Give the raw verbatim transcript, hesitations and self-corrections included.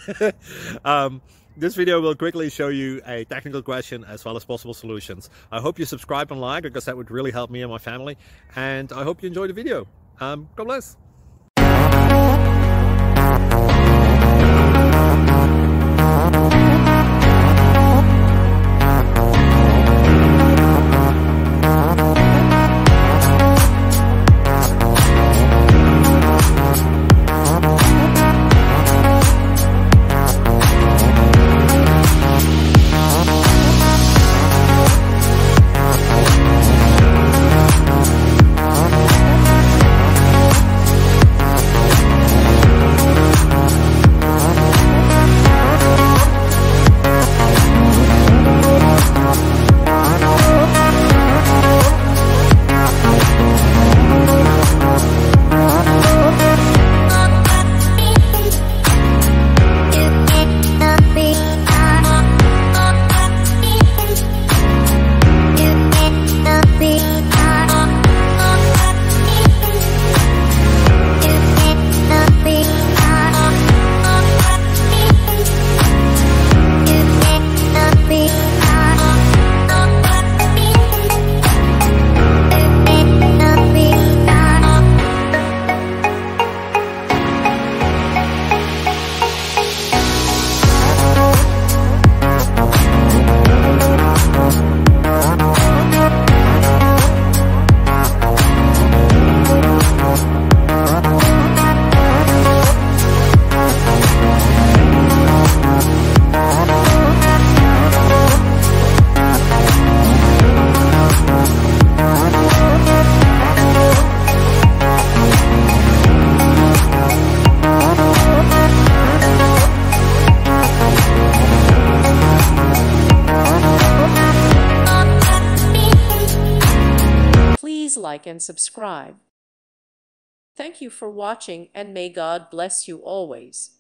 um, this video will quickly show you a technical question as well as possible solutions. I hope you subscribe and like, because that would really help me and my family. And I hope you enjoy the video. Um, God bless. Please like and subscribe. Thank you for watching, and may God bless you always.